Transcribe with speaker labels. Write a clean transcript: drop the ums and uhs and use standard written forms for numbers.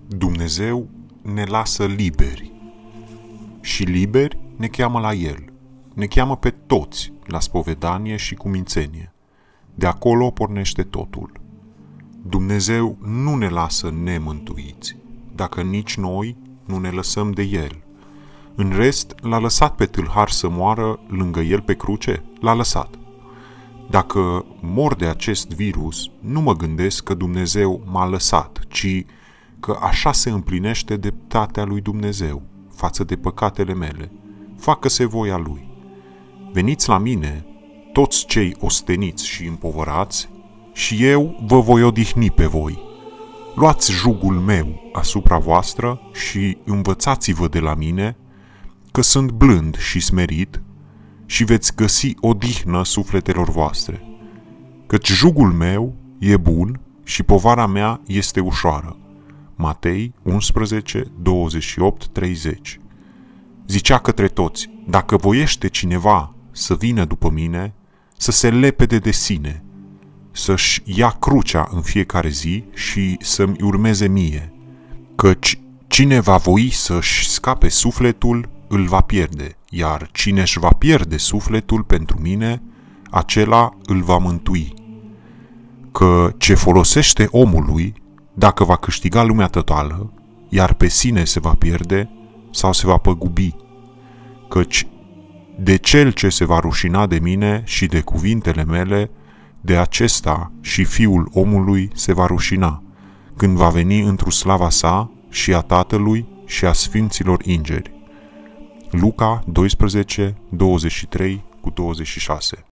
Speaker 1: Dumnezeu ne lasă liberi și liberi ne cheamă la El. Ne cheamă pe toți la spovedanie și cumințenie. De acolo pornește totul. Dumnezeu nu ne lasă nemântuiți, dacă nici noi nu ne lăsăm de El. În rest, l-a lăsat pe tâlhar să moară lângă El pe cruce? L-a lăsat. Dacă mor de acest virus, nu mă gândesc că Dumnezeu m-a lăsat, ci că așa se împlinește dreptatea lui Dumnezeu față de păcatele mele. Facă-se voia Lui. Veniți la mine, toți cei osteniți și împovărați, și eu vă voi odihni pe voi. Luați jugul meu asupra voastră și învățați-vă de la mine, că sunt blând și smerit, și veți găsi odihnă sufletelor voastre. Căci jugul meu e bun și povara mea este ușoară. Matei 11, 28, 30. Zicea către toți: dacă voiește cineva să vină după mine, să se lepede de sine, să-și ia crucea în fiecare zi și să-mi urmeze mie. Căci cine va voi să-și scape sufletul, îl va pierde, iar cine își va pierde sufletul pentru mine, acela îl va mântui. Că ce folosește omului dacă va câștiga lumea totală, iar pe sine se va pierde sau se va păgubi? Căci de cel ce se va rușina de mine și de cuvintele mele, de acesta și Fiul omului se va rușina, când va veni într-o slava sa și a Tatălui și a Sfinților Îngeri. Luca 12, 23-26.